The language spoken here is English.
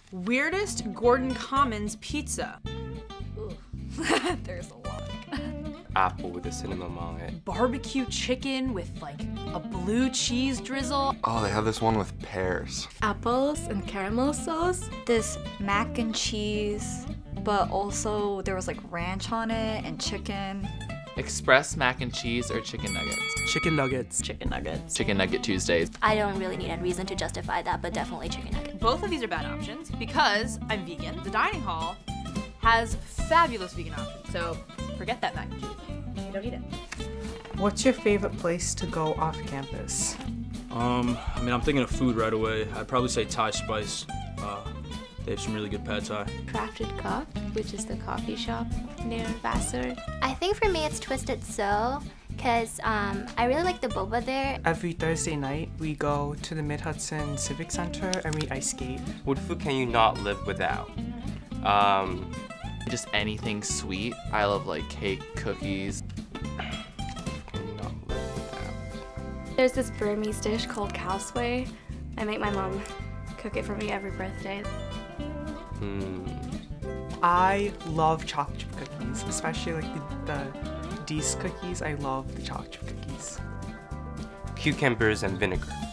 Weirdest Gordon Commons pizza. There's a lot. Apple with a cinnamon on it. Barbecue chicken with like a blue cheese drizzle. Oh, they have this one with pears. Apples and caramel sauce. This mac and cheese, but also there was like ranch on it and chicken. Express mac and cheese or chicken nuggets? Chicken nuggets. Chicken nuggets. Chicken nugget Tuesdays. I don't really need a reason to justify that, but definitely chicken nugget. Both of these are bad options because I'm vegan. The dining hall has fabulous vegan options, so forget that mac and cheese. You don't need it. What's your favorite place to go off campus? I mean, I'm thinking of food right away. I'd probably say Thai Spice. They have some really good pad thai. Crafted Cup, which is the coffee shop near Vassar. I think for me it's Twisted Soul, because I really like the boba there. Every Thursday night, we go to the Mid-Hudson Civic Center and we ice skate. What food can you not live without? Just anything sweet. I love like cake, cookies. Can you not live without? There's this Burmese dish called cowsway. I make my mom cook it for me every birthday. I love chocolate chip cookies, especially like the Dees cookies. I love the chocolate chip cookies. Cucumbers and vinegar.